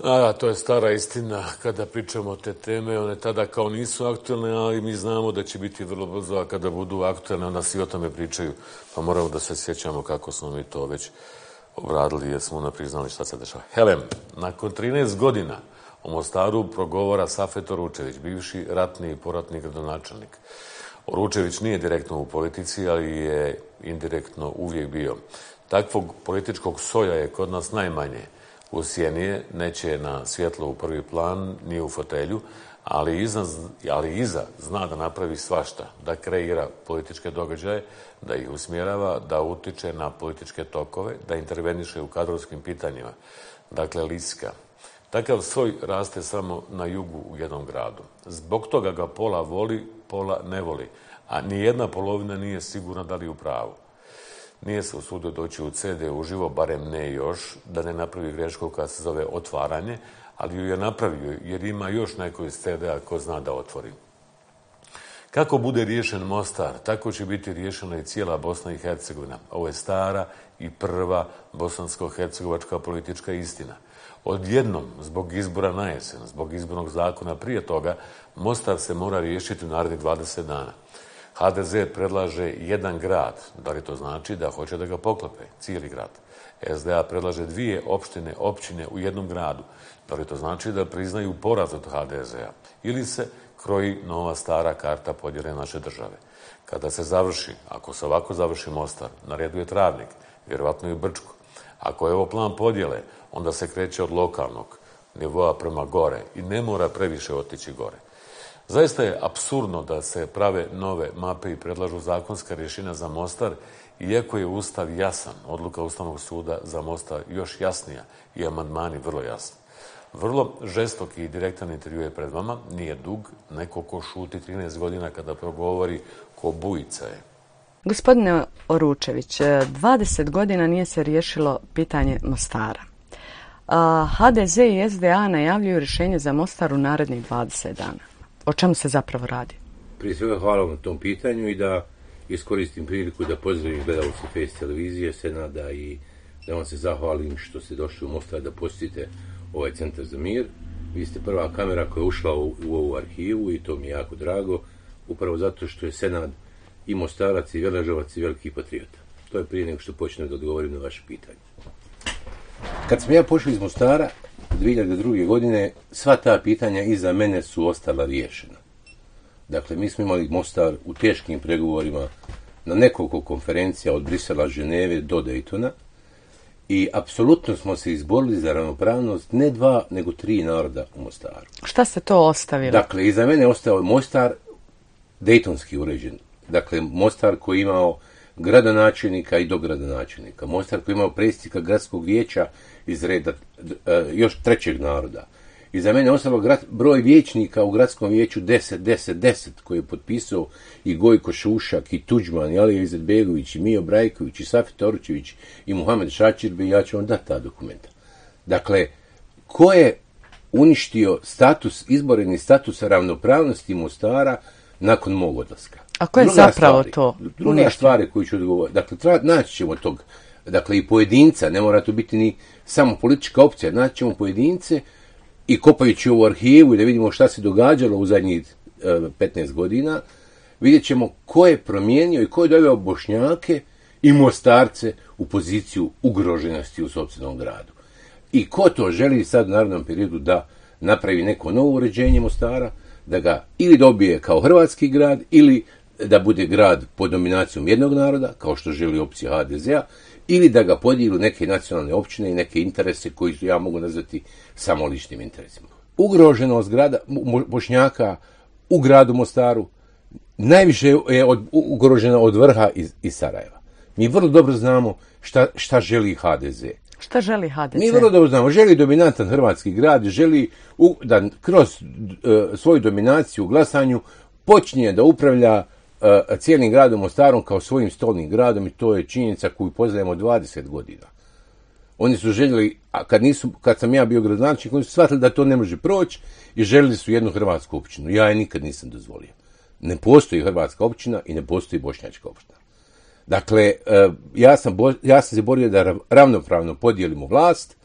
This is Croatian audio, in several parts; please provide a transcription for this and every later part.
To je stara istina. Kada pričamo o te teme, one tada kao nisu aktualne, ali mi znamo da će biti vrlo brzo, a kada budu aktualne, onda svi o tome pričaju. Pa moramo da se sjećamo kako smo mi to već obradili, jer smo priznali šta se dešava. Helem, nakon 13 godina u Mostaru progovara Safet Oručević, bivši ratni i poratni gradonačelnik. Oručević nije direktno u politici, ali je indirektno uvijek bio. Takvog političkog soja je kod nas najmanje. U sjeni neće na svjetlo u prvi plan, ni u fotelju, ali iza zna da napravi svašta, da kreira političke događaje, da ih usmjerava, da utiče na političke tokove, da interveniše u kadrovskim pitanjima. Dakle, liska. Takav soj raste samo na jugu u jednom gradu. Zbog toga ga pola voli, pola ne voli, a nijedna polovina nije sigurna da li je u pravu. Nije se usudio doći u CD uživo, barem ne još, da ne napravi grešku koja se zove otvaranje, ali ju je napravio jer ima još neko iz CD-a ko zna da otvori. Kako bude riješen Mostar, tako će biti riješena i cijela Bosna i Hercegovina. Ovo je stara i prva bosansko-hercegovačka politička istina. Odjednom, zbog izbora na jesen, zbog izbornog zakona prije toga, Mostar se mora riješiti u narednih 20 dana. HDZ predlaže jedan grad, da li to znači da hoće da ga poklope, cijeli grad. SDA predlaže 2 općine u jednom gradu, da li to znači da priznaju poraz od HDZ-a. Ili se kroji nova stara karta podjele naše države. Kada se završi, ako se ovako završi Mostar, na redu je Travnik, vjerovatno i Brčko. Ako je ovo plan podjele, onda se kreće od lokalnog nivoa prema gore i ne mora previše otići gore. Zaista je apsurdno da se prave nove mape i predlažu zakonska rješenja za Mostar, iako je Ustav jasan, odluka Ustavnog suda za Mostar još jasnija i amandmani vrlo jasni. Vrlo žestoki i direktan intervju je pred vama, nije dug, neko ko šuti 13 godina kada progovori ko bujica je. Gospodine Oručević, 20 godina nije se riješilo pitanje Mostara. HDZ i SDA najavljuju rješenje za Mostar u narednih 20 dana. O čemu se zapravo radi? Prije svega hvala vam na tom pitanju i da iskoristim priliku da pozdravim gledalce Face televizije, Senada i da vam se zahvalim što ste došli u Mostar da posjetite ovaj Centar za mir. Vi ste prva kamera koja je ušla u ovu arhivu i to mi je jako drago, upravo zato što je Senad i Mostarac i Veležovac i veliki patriota. To je prije nego što počnem da odgovorim na vaše pitanje. Kad sam ja pošao iz Mostara 2002. godine, sva ta pitanja iza mene su ostala riješena. Dakle, mi smo imali Mostar u teškim pregovorima na nekoliko konferencija od Brisela, Ženeve do Daytona i apsolutno smo se izborili za ravnopravnost ne 2, nego 3 naroda u Mostaru. Šta ste to ostavili? Dakle, iza mene ostao Mostar dejtonski uređen. Dakle, Mostar koji je imao gradonačelnika i dogradonačelnika. Mostar koji je imao predsjednika gradskog vijeća iz reda još 3. naroda. I za mene je ostalo broj vijećnika u gradskom vijeću 10 koji je potpisao i Gojko Šušak i Tuđman i Alija Izetbegović i Mijo Brajković i Safet Oručević i Muhamed Šačirbi, ja ću vam dati ta dokumenta. Dakle, ko je uništio izboreni status ravnopravnosti Mostara nakon mog odlaska? A ko je zapravo to? Druga stvari koju ću odgovoriti. Dakle, naći ćemo tog, dakle, i pojedinca, ne mora to biti ni samo politička opcija, naći ćemo pojedince i kopajući ovu arhivu i da vidimo šta se događalo u zadnjih 15 godina, vidjet ćemo ko je promijenio i ko je doveo Bošnjake i Mostarce u poziciju ugroženosti u sopstvenom gradu. I ko to želi sad u narednom periodu da napravi neko novo uređenje Mostara, da ga ili dobije kao hrvatski grad ili da bude grad pod dominacijom jednog naroda, kao što želi opcija HDZ-a, ili da ga podijelu neke nacionalne općine i neke interese koji su, ja mogu nazvati, samo ličnim interesima. Ugroženost grada Bošnjaka u gradu Mostaru najviše je ugrožena od vrha iz Sarajeva. Mi vrlo dobro znamo šta želi HDZ. Šta želi HDZ? Mi vrlo dobro znamo. Želi dominantan hrvatski grad, želi da kroz svoju dominaciju u glasanju počinje da upravlja cijelim gradom Mostarom kao svojim stolnim gradom i to je činjenica koju poznajemo 20 godina. Oni su željeli, a kad sam ja bio gradonačelnik, oni su shvatili da to ne može proći i željeli su jednu hrvatsku općinu. Ja je nikad nisam dozvolio. Ne postoji hrvatska općina i ne postoji bošnjačka općina. Dakle, ja sam se borio da ravnopravno podijelimo vlast,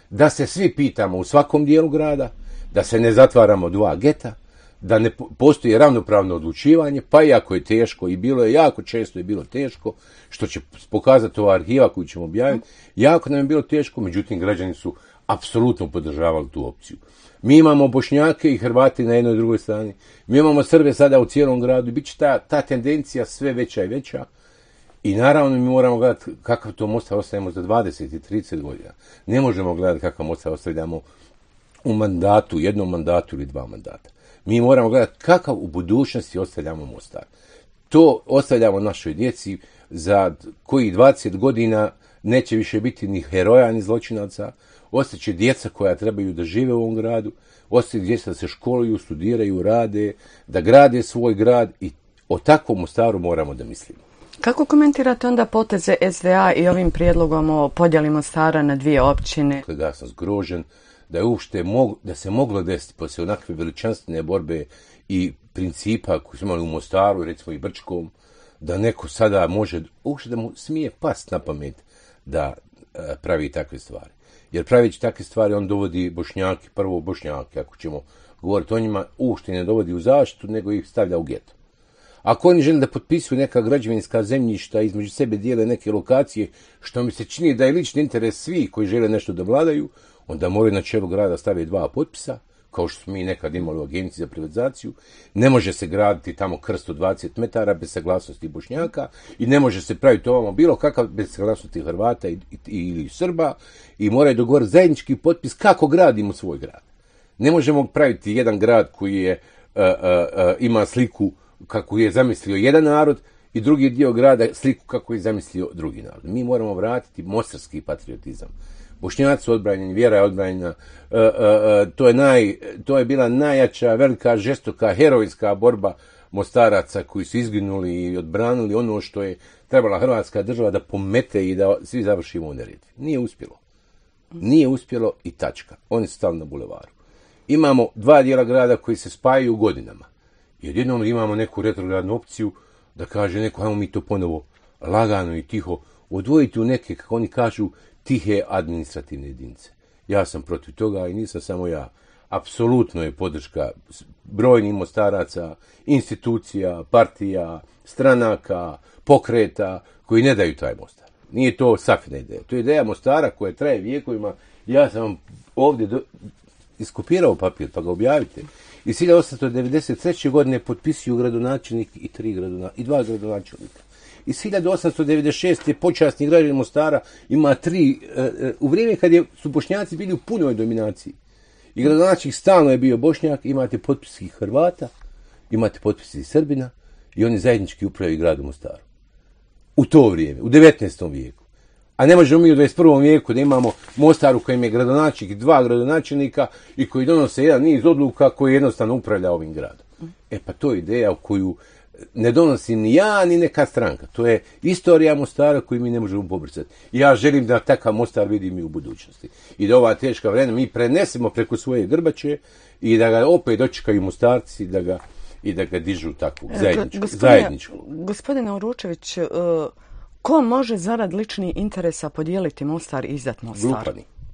da se svi pitamo u svakom dijelu grada, da se ne zatvaramo dva geta, da ne postoji ravnopravno odlučivanje, pa i ako je teško, i bilo je jako često je bilo teško, što će pokazati ova arhiva koju ćemo objaviti, jako nam je bilo teško, međutim građani su apsolutno podržavali tu opciju. Mi imamo Bošnjake i Hrvati na jednoj i drugoj strani, mi imamo Srbe sada u cijelom gradu, bit će ta tendencija sve veća i veća, i naravno mi moramo gledati kakav to Mostar ostavljamo za 20 i 30 godina. Ne možemo gledati kakav Mostar ostavljamo u mandatu, jednom mandatu ili dva mandata. Mi moramo gledati kakav u budućnosti ostavljamo Mostar. To ostavljamo našoj djeci za koji 20 godina neće više biti ni heroja ni zločinaca, ostaće djeca koja trebaju da žive u ovom gradu, ostaće djeca da se školuju, studiraju, rade, da grade svoj grad, i o takvom Mostaru moramo da mislimo. Kako komentirate onda poteze SDA i ovim prijedlogom o podjeli Mostara na dvije općine? Ja sam zgrožen da je uopšte da se moglo desiti poslije onakve veličanstvene borbe i principa koji smo imali u Mostaru, recimo i Brčkom, da neko sada može, uopšte da mu smije past na pamet da pravi takve stvari. Jer pravići takve stvari on dovodi Bošnjake, ako ćemo govoriti o njima, uopšte ne dovodi u zaštitu, nego ih stavlja u geto. Ako oni žele da potpisuju neka građevinska zemljišta, između sebe dijele neke lokacije, što mi se čini da je lični interes svih koji žele nešto da vladaju, onda moraju na čelu grada staviti 2 potpisa, kao što smo mi nekad imali u agenciji za privatizaciju. Ne može se graditi tamo krst od 20 metara bez saglasnosti Bošnjaka i ne može se praviti ovamo bilo kakav bez saglasnosti Hrvata ili Srba, i moraju dogovoriti zajednički potpis kako gradimo svoj grad. Ne možemo praviti jedan grad koji ima sliku kako je zamislio jedan narod i drugi dio grada sliku kako je zamislio drugi narod. Mi moramo vratiti mostarski patriotizam. Bošnjaci su odbranjeni, vjera je odbranjena, to je bila najjača, velika, žestoka, herojska borba Mostaraca koji su izginuli i odbranili ono što je trebala Hrvatska država da pomete i da svi završimo u Neretvi. Nije uspjelo i tačka. Oni su stali na bulevaru. Imamo 2 dijela grada koji se spajaju godinama. I odjednom imamo neku retrogradnu opciju da kaže neko, ajmo mi to ponovo lagano i tiho odvojiti u neke, kako oni kažu, tihe administrativne jedinice. Ja sam protiv toga i nisam samo ja. Apsolutno je podrška brojnih Mostaraca, institucija, partija, stranaka, pokreta koji ne daju taj Mostar. Nije to Safina ideja. To je ideja Mostara koja traje vijekovima. Ja sam vam ovdje iskopirao papir, pa ga objavite. I 1893. godine potpisuju gradonačelnik i 2 gradonačelnika. Iz 1896. počasni građanin Mostara ima 3, u vrijeme kad su Bošnjaci bili u punoj dominaciji. I gradonačelnik stalno je bio Bošnjak, imate potpisi Hrvata, imate potpisi Srbina i oni zajednički upravljaju gradom Mostaru. U to vrijeme, u 19. vijeku. A ne možemo mi u 21. vijeku da imamo Mostar u kojem je gradonačelnik i 2 gradonačelnika i koji donose jedan niz odluka koji jednostavno upravlja ovim gradom. Pa to je ideja koju ne donosi ni ja ni neka stranka. To je istorija Mostara koju mi ne možemo pobrcati. Ja želim da takav Mostar vidim i u budućnosti. I da ova teška vremena mi prenesemo preko svoje grbače i da ga opet dočekaju Mostarci i da ga dižu takvog zajedničkog. Gospodine Uručević, ko može zarad ličnih interesa podijeliti Mostar i izdat Mostar?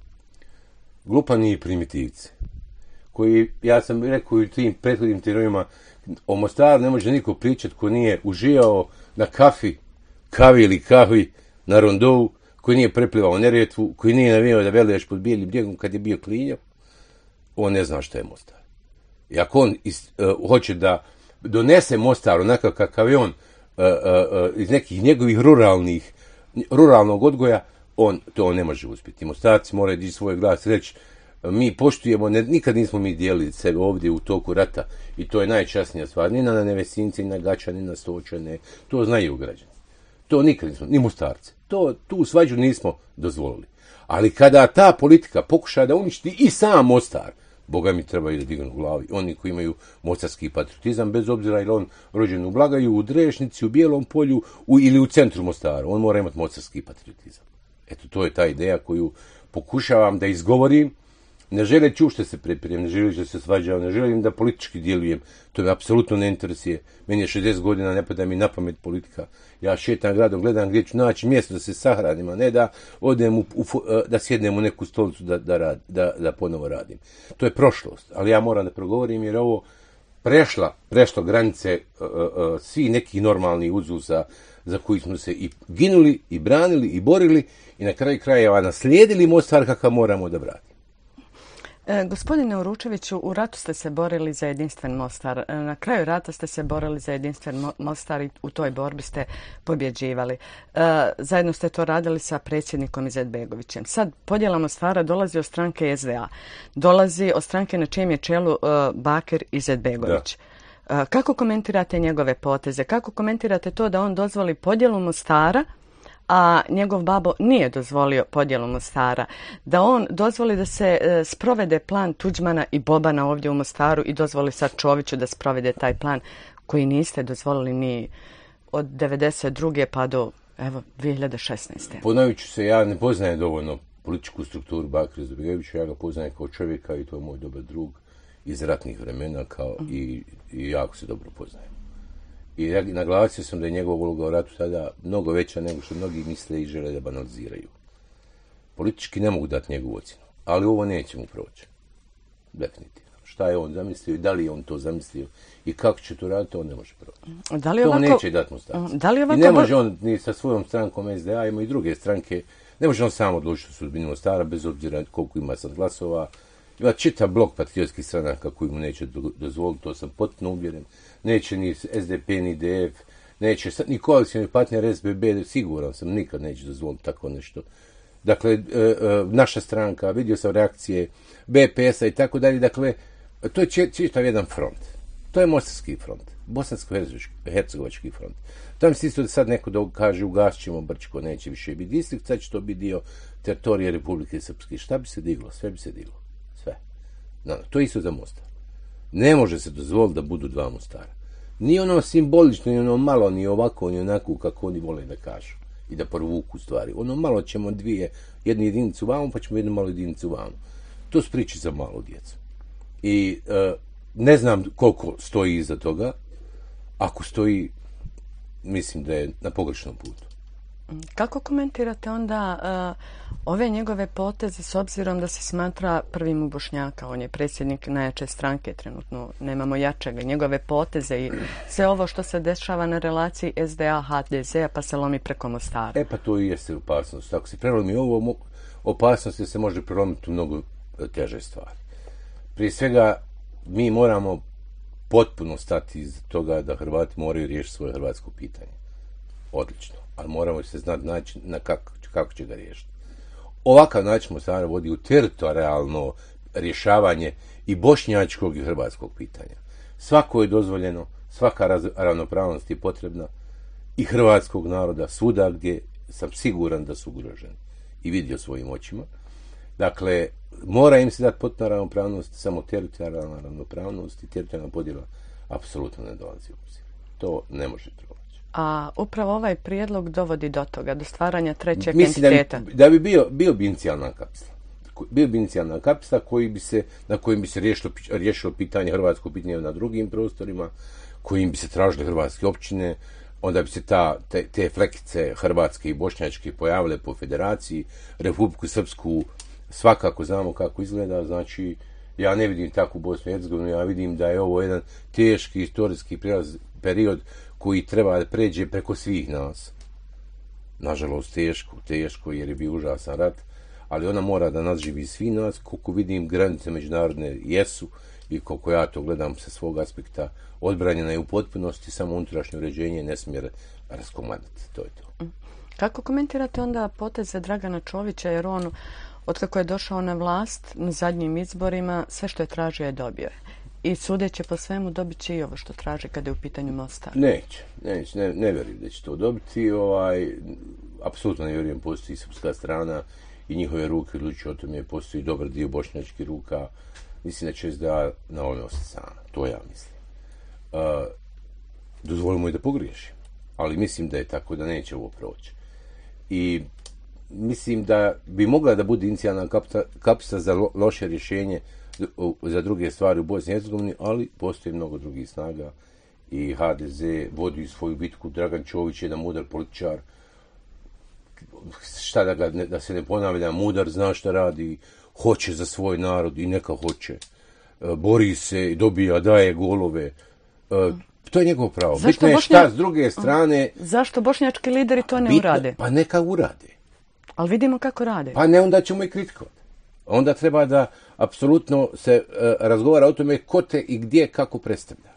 Glupani i primitivci. Koji, ja sam rekao i tim prethodnim teorijama, o Mostaru ne može niko pričati ko nije uživao na kavi ili kahvi na rondovu, koji nije preplivao Neretvu, koji nije navijao da veleš pod bijelim brijegom kad je bio klinjav, on ne zna šta je Mostar. I ako on hoće da donese Mostar onakav kakav je on iz nekih njegovih ruralnog odgoja, on to ne može uspjeti. Mostarci moraju dići svoj glas i reći, mi poštujemo, nikad nismo mi dijelili sebe ovdje u toku rata i to je najčasnija stvar, ni na Nevesince, ni na Gača, ni na Stočane, to znaju građani. To nikad nismo, ni Mostarce. Tu svađu nismo dozvolili. Ali kada ta politika pokuša da uništi i sam Mostar, Boga mi trebaju da dignu u glavi. Oni koji imaju mostarski patriotizam, bez obzira ili on rođen u Blagaju, u Drešnici, u Bijelom polju ili u centru Mostara, on mora imati mostarski patriotizam. Eto, to je ta ideja koju pokušavam da izgovorim, Ne žele čušte se prepirem, ne želim da se svađam, ne želim da politički djelujem. To me apsolutno ne interesuje. Meni je 60 godina, ne pada mi na pamet politika. Ja šetam gradom, gledam gdje ću naći mjesto da se sahranim, a ne da odem da sjednem u neku stolicu da ponovo radim. To je prošlost, ali ja moram da progovorim jer ovo prešlo granice svih nekih normalnih uzusa za koji smo se i ginuli, i branili, i borili i na kraju krajeva naslijedili Mostar kakav moramo da vratimo. Gospodine Uručeviću, u ratu ste se borili za jedinstven Mostar. Na kraju rata ste se borili za jedinstven Mostar i u toj borbi ste pobjeđivali. Zajedno ste to radili sa predsjednikom Izetbegovićem. Sad podjela Mostara dolazi od stranke SDA. Dolazi od stranke na čijem je čelu Bakir Izetbegović. Kako komentirate njegove poteze? Kako komentirate to da on dozvoli podjelu Mostara, a njegov babo nije dozvolio podjelu Mostara, da on dozvoli da se sprovede plan Tuđmana i Bobana ovdje u Mostaru i dozvoli sad Čoviću da sprovede taj plan koji niste dozvolili ni od 1992. pa do 2016. Ponovit ću se, ja ne poznajem dovoljno političku strukturu Bakira Izetbegovića, ja ga poznajem kao čovjeka i to je moj dobar drug iz ratnih vremena i jako se dobro poznajem. I naglasio sam da je njegova uloga u ratu tada mnogo veća nego što mnogi misle i žele da banaliziraju. Politički ne mogu dati njegovu ocjenu, ali ovo neće mu proći. Definitivno. Šta je on zamislio i da li je on to zamislio i kako će to raditi, on ne može proći. To neće dati Mostar. I ne može on ni sa svojom strankom SDA, ima i druge stranke, ne može on sam odlučiti sudbinu Mostara bez obzira koliko ima sad glasova. Ima čitav blok patriotskih stranaka koji mu neće dozvoliti, to sam potpuno uvjeren. Neće ni SDP, ni DF, neće ni koalicijni partner SBB, siguran sam, nikad neće dozvoliti tako nešto. Dakle, naša stranka, vidio sam reakcije BPS-a i tako dalje, dakle, to je čitav jedan front. To je Mostarski front, Bosansko-hercegovački front. Tam se isto da sad neko da kaže ugasit ćemo Brčko, neće više biti distrikt, sad će to biti dio teritorije Republike Srpske. Šta bi se diglo? Sve bi se diglo. To je isto za Mostar. Ne može se dozvoliti da budu dva Mostara. Ni ono simbolično, ni ono malo, ni ovako, ni onako kako oni vole da kažu i da provuku stvari. Ono malo ćemo jednu jedinicu vamo, pa ćemo jednu malu jedinicu vamo. To su priče za malu djecu. I ne znam koliko stoji iza toga. Ako stoji, mislim da je na pogrešnom putu. Kako komentirate onda ove njegove poteze s obzirom da se smatra prvim u Bošnjaka? On je predsjednik najjače stranke trenutno, nemamo jačega. Njegove poteze i sve ovo što se dešava na relaciji SDA-HDZ pa se lomi preko Mostara. Pa to i jeste opasnost. Ako se prelomi ovo, opasnost se može prelomiti u mnogo teže stvari. Prije svega, mi moramo potpuno stati iz toga da Hrvati moraju riješiti svoje hrvatsko pitanje. Odlično. Ali moramo se znati način na kako će ga riješiti. Ovakav način Mostara vodi u teritorijalno rješavanje i bošnjačkog i hrvatskog pitanja. Svako je dozvoljeno, svaka ravnopravnost je potrebna i hrvatskog naroda svuda gdje sam siguran da su ugroženi i vidio svojim očima. Dakle, mora im se dati potpuna ravnopravnost, samo teritorijalna ravnopravnost i teritorijalna podjela apsolutno ne dolazi u obzir. To ne može proći. A upravo ovaj prijedlog dovodi do toga, do stvaranja trećeg entiteta. Mislim da bi bio bi inicijalna kapsla. Bio bi inicijalna kapsla na kojim bi se riješilo pitanje, hrvatsko pitanje na drugim prostorima, kojim bi se tražile hrvatske općine, onda bi se te flekice hrvatske i bošnjačke pojavile po federaciji, Republiku Srpsku svakako znamo kako izgleda, znači ja ne vidim takvu Bosnu i Hercegovinu, ja vidim da je ovo jedan teški historijski period koji treba da pređe preko svih nas. Nažalost teško jer je bio užasan rat, ali ona mora da nadživi svi nas, koliko vidim granice međunarodne jesu i koliko ja to gledam sa svog aspekta, odbranjena je u potpunosti, samo unutrašnje uređenje ne smije raskomadati, to je to. Kako komentirate onda poteze Dragana Čovića, jer on, otkako je došao na vlast na zadnjim izborima, sve što je tražio je dobio. I sudeće po svemu dobit će i ovo što traži kada je u pitanju Mostar. Neće, ne vjerujem da će to dobiti. Apsolutno ne vjerujem, postoji srpska strana i njihove ruke odlučuju o tome, postoji dobar dio bošnjačkih ruka. Mislim da će SDA na ovome ostati sama. To ja mislim. Dozvolimo i da pogriješim, ali mislim da je tako da neće ovo proći. I mislim da bi mogla da bude inicijalna kapsa za loše rješenje za druge stvari u Bosni i Hercegovini, ali postoji mnogo drugih snaga i HDZ vodi svoju bitku. Dragan Čović je jedan mudar političar, šta da se ne ponavlja, mudar, zna šta radi, hoće za svoj narod i neka hoće. Bori se, dobija, daje golove. To je njegovo pravo. Bitno je šta s druge strane... Zašto bošnjački lideri to ne urade? Pa neka urade. Ali vidimo kako rade. Pa ne, onda ćemo i kritikovati. Onda treba da apsolutno se razgovara o tome ko te i gdje kako predstavlja.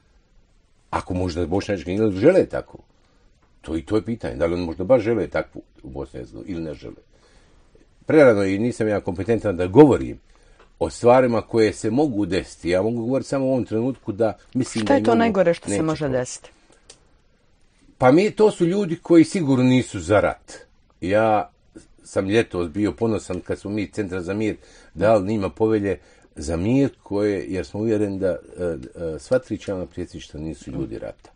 Ako možda bošnjački lideri žele tako, to je pitanje. Da li on možda baš žele takvu u Bosni ili ne žele. Prerano i nisam ja kompetentan da govorim o stvarima koje se mogu desiti. Ja mogu govoriti samo u ovom trenutku da mislim šta je to najgore što se može desiti? Pa to su ljudi koji sigurno nisu za rat. Ja sam ljetos bio ponosan kad smo mi Centra za mir dali njima povelje za mir, jer smo uvjereni da sva tri člana predsjedništva nisu ljudi rata.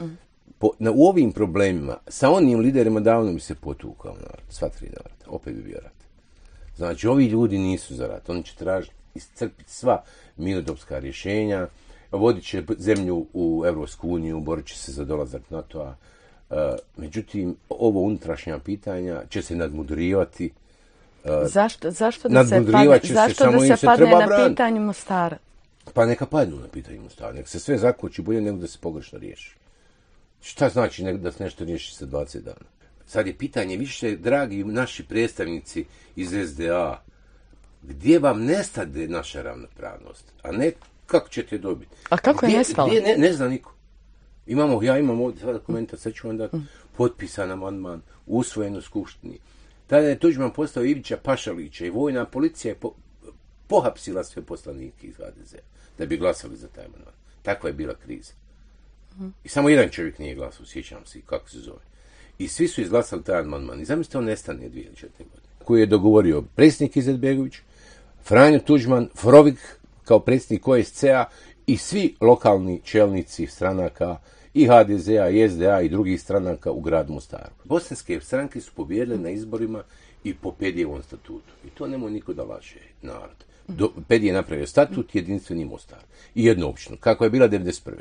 U ovim problemima, sa onim liderima davno bi se potukao narod, sva tri naroda, opet bi bio rat. Znači, ovi ljudi nisu za rat, oni će tražiti iscrpiti sva mirnodopska rješenja, vodit će zemlju u Evropsku uniju, borit će se za dolazak NATO-a. Međutim, ovo unutrašnja pitanja će se nadmudrivati. Zašto da se padne na pitanje Mostara? Pa neka padnu na pitanje Mostara, neka se sve zakoči bolje nego da se pogrešno riješi. Šta znači da se nešto riješi sa 20 dana? Sad je pitanje više, dragi naši predstavnici iz SDA, gdje vam nestade naša ravnopravnost, a ne kako ćete dobiti. A kako je nestala? Ne zna niko. Ja imam ovdje sada komentar, sad ću vam dati potpisan amandman, usvojen u Skupštini. Tada je Tuđman postao Ivića Pašalića i vojna policija je pohapsila sve poslanike iz HDZ-a da bi glasali za taj amandman. Takva je bila kriza. I samo jedan čovjek nije glasao, sjećam se kako se zove. I svi su izglasali taj amandman. I zamislite, on nestane 2004. godine. Koji je dogovorio predsjednik Izetbegović, Franjo Tuđman, Frovik kao predsjednik OSCE-a i svi lokalni čelnici stranaka i HDZ-a, i SDA i drugih stranaka u gradu Mostaru. Bosanske stranke su pobijedile na izborima i po Pedijevom statutu. I to nemoj niko da laže narod. Pedije je napravio statut, jedinstveni Mostar. I jednoopćno, kako je bila 1991.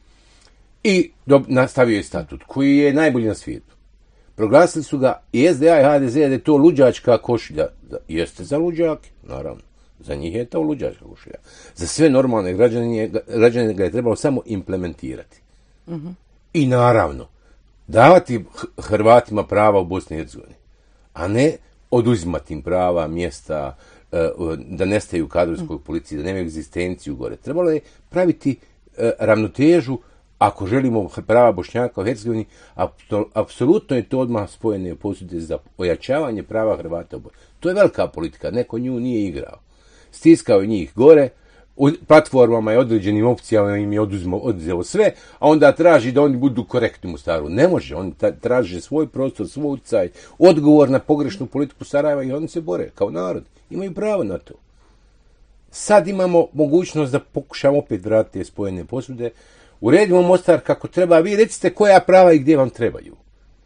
I nastavio je statut, koji je najbolji na svijetu. Proglasili su ga i SDA i HDZ da je to luđačka košulja. Jeste za luđake, naravno. Za njih je to luđačka košulja. Za sve normalne građane ga je trebalo samo implementirati. Mm-hmm. I naravno, davati Hrvatima prava u Bosni i Hercegovini, a ne oduzimati im prava, mjesta, da nestaju u kadrovskoj policiji, da nemaju egzistenciju gore. Trebalo je praviti ravnotežu. Ako želimo prava Bošnjaka u Hercegovini, apsolutno je to odmah spojene posude za ojačavanje prava Hrvata. To je velika politika, neko nju nije igrao. Stiskao je njih gore, u platformama i određenim opcijama im je oduzeo sve, a onda traži da oni budu korektni u Mostaru. Ne može, oni traže svoj prostor, svoj utjecaj, odgovor na pogrešnu politiku Sarajeva i oni se bore kao narod. Imaju pravo na to. Sad imamo mogućnost da pokušamo opet vratiti te spojene posude. Uredimo Mostar kako treba, vi recite koja prava i gdje vam trebaju.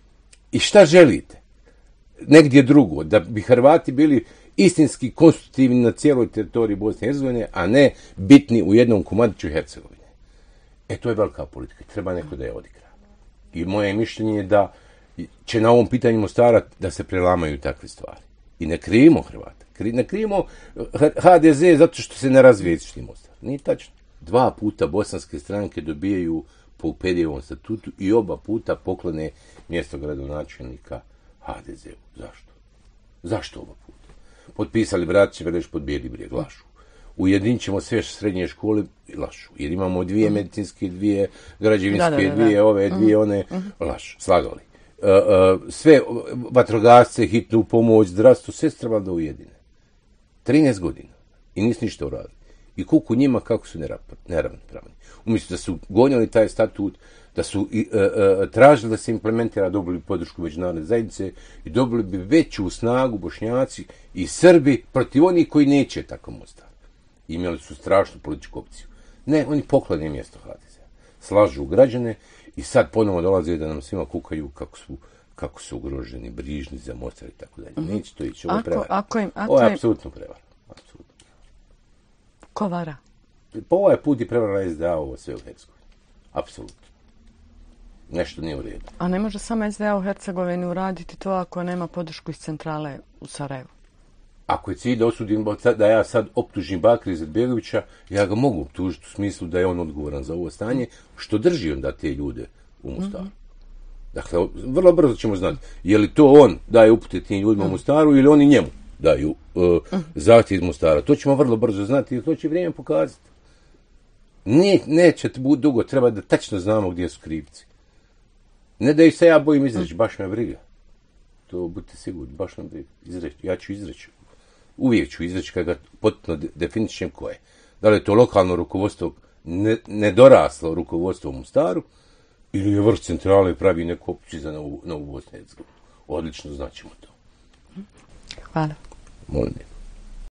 I šta želite? Negdje drugo, da bi Hrvati bili istinski konstitutivni na cijeloj teritoriji Bosne i Hercegovine, a ne bitni u jednom komadiću Hercegovine. To je velika politika, treba neko da je odigra. I moje mišljenje je da će na ovom pitanju Mostara da se prelamaju takve stvari. I ne krivimo Hrvata. Ne krivimo HDZ zato što se ne razvije istočni Mostar. Nije tačno. 2 puta bosanske stranke dobijaju po Pedijevom statutu i oba puta poklone mjesto gradonačelnika HDZ-u. Zašto? Zašto oba puta? Potpisali Bratić Veleš pod Bijeli Brijeg, lažu. Ujedinit ćemo sve srednje škole, lažu. Jer imamo 2 medicinske, 2 građevinske, 2 ove, 2 one, lažu. Slagali. Sve vatrogasce, hitnu pomoć, zdravstvo, sve se trebalo da ujedine. 13 godina. I nisu ništa uradili. I kuku njima kako su neravnopravni. Umjesto da su gonjali taj statut, da su tražili da se implementira, dobili podršku međunarodne zajednice i dobili bi veću snagu Bošnjaci i Srbi protiv onih koji neće tako Mostar. Imali su strašnu političku opciju. Ne, oni poklone mjesto HDZ-a. Slažu građane i sad ponovo dolaze da nam svima kukaju kako su ugroženi, brižni za Mostar i tako dalje. Neće to ići, ovo je prevara. Ovo je apsolutno prevara. Ko vara? Pa ovaj put je prevara SDA ovo sve u Hercegovini. Apsolutno. Nešto nije u redu. A ne može samo SDA u Hercegovini uraditi to ako nema podršku iz centrale u Sarajevu? Ako je cilj da osudim, da ja sad optužim Bakira Izetbegovića, ja ga mogu optužiti u smislu da je on odgovoran za ovo stanje, što drži onda te ljude u Mostaru. Dakle, vrlo brzo ćemo znati, je li to on daje upute tim ljudima u Mostaru ili oni njemu daju zahtjev iz Mostara. To ćemo vrlo brzo znati i to će vrijeme pokazati. Neće biti dugo, treba da tačno znamo gdje su krivci. Ne da ih se ja bojim izreći, baš me briga. To budite sigurni, baš me briga. Ja ću izreći. Uvijek ću izreći kada ga potpuno definišem ko je. Da li je to lokalno rukovodstvo, nedoraslo rukovodstvo u Mostaru, ili je vrh centrale pravi neku opciju za Novu Bosnu i Hercegovinu. Odlično znaćemo to. Hvala. Molim.